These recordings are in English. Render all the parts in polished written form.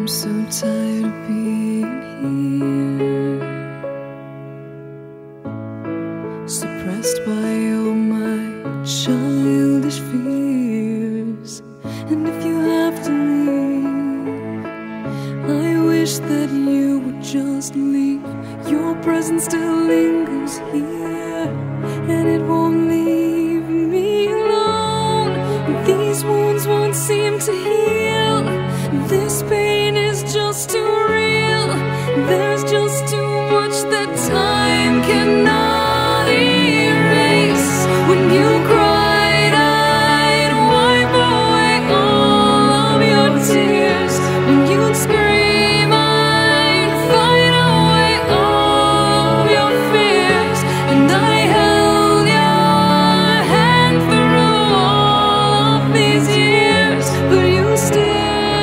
I'm so tired of being here, suppressed by all my childish fears. And if you have to leave, I wish that you would just leave. Your presence still lingers here, and it won't leave me alone. These wounds won't seem to heal. This pain is just too real. There's just too much that time cannot erase. When you cried, I'd wipe away all of your tears. When you'd scream, I'd fight away all of your fears. And I held your hand through all of these years, but you still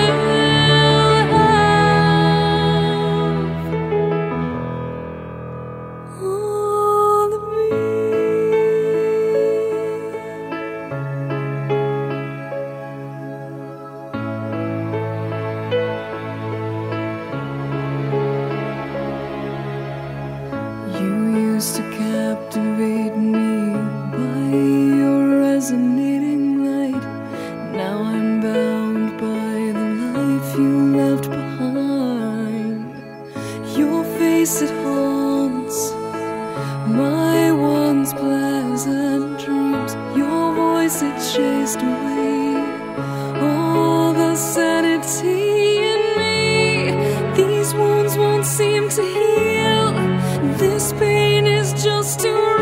used to captivate me by your resonating light. Now I'm bound by the life you left behind. Your face, it haunts my once pleasant dreams. Your voice, it chased away all the sanity in me. These wounds won't seem to heal. This pain is just too